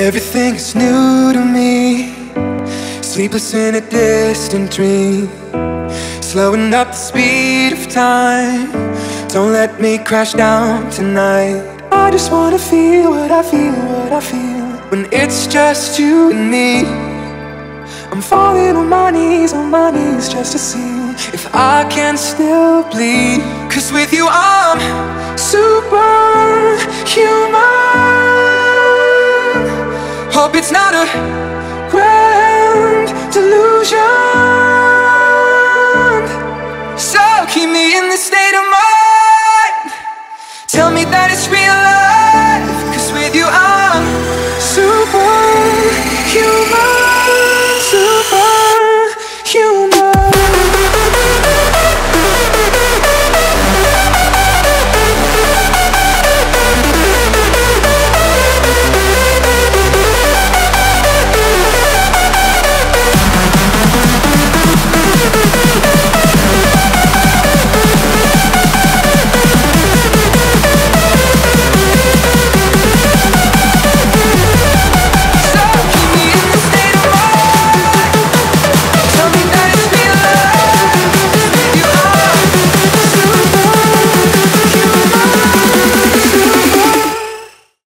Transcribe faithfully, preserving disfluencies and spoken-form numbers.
Everything is new to me, sleepless in a distant dream, slowing up the speed of time. Don't let me crash down tonight. I just wanna feel what I feel, what I feel when it's just you and me. I'm falling on my knees, on my knees just to see if I can still bleed. Cause with you I'm superhuman. Hope it's not a grand delusion. So keep me in this state of mind. Tell me that it's real love.